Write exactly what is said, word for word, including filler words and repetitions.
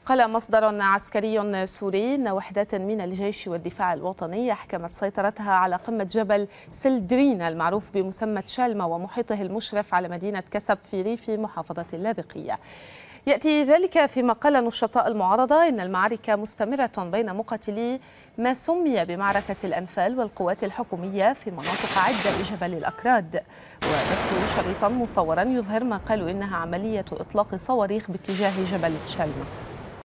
قال مصدر عسكري سوري أن وحدات من الجيش والدفاع الوطني أحكمت سيطرتها على قمة جبل سلدرين المعروف بمسمى تشالما ومحيطه المشرف على مدينة كسب في ريف محافظة اللاذقية. يأتي ذلك فيما قال نشطاء المعارضة إن المعركة مستمرة بين مقاتلي ما سمي بمعركة الأنفال والقوات الحكومية في مناطق عدة بجبل الأكراد، وبثوا شريطا مصورا يظهر ما قالوا إنها عملية إطلاق صواريخ باتجاه جبل تشالما.